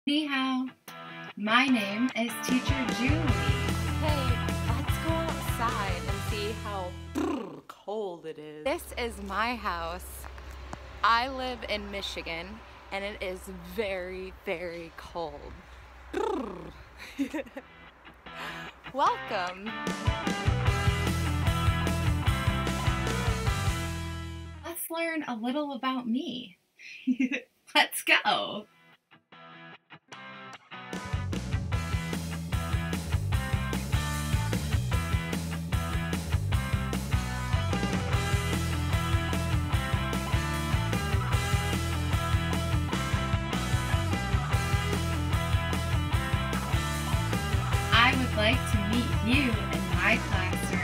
Ni hao. My name is Teacher Julie. Hey, let's go outside and see how cold it is. This is my house. I live in Michigan and it is very, very cold. Welcome. Let's learn a little about me. Let's go. I would like to meet you in my classroom.